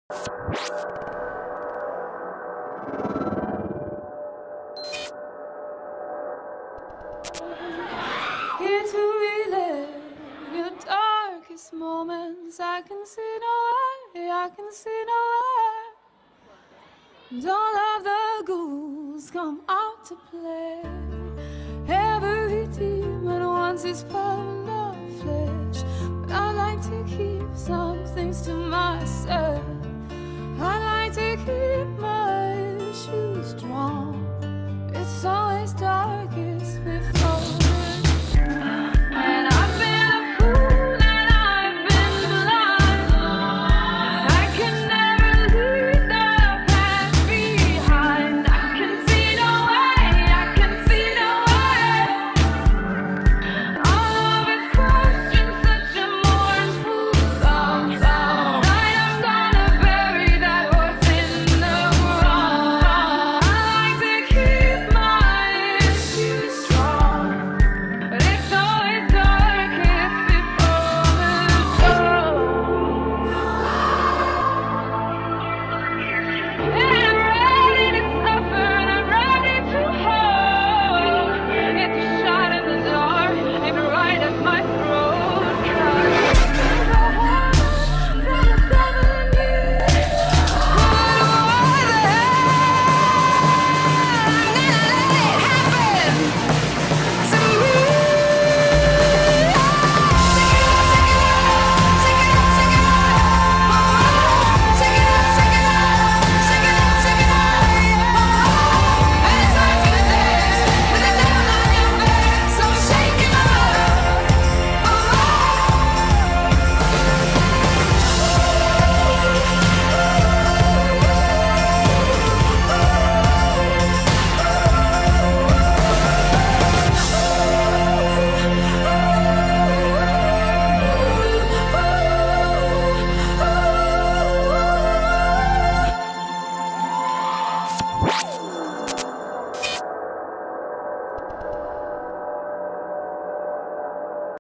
Here to relive your darkest moments. I can see no way, I can see no way. And all of the ghouls come out to play. Every demon wants his pound of flesh, but I like to keep some things to myself.